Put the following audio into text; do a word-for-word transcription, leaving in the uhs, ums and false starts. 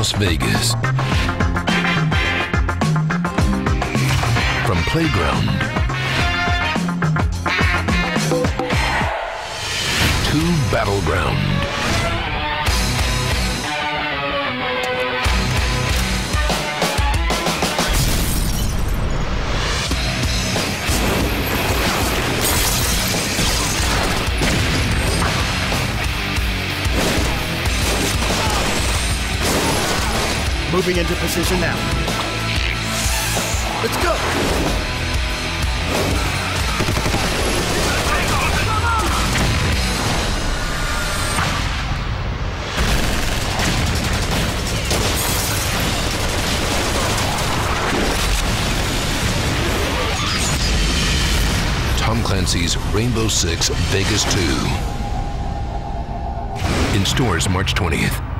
Las Vegas. From playground to battleground. Moving into position now. Let's go! Tom Clancy's Rainbow Six Vegas two. In stores March twentieth.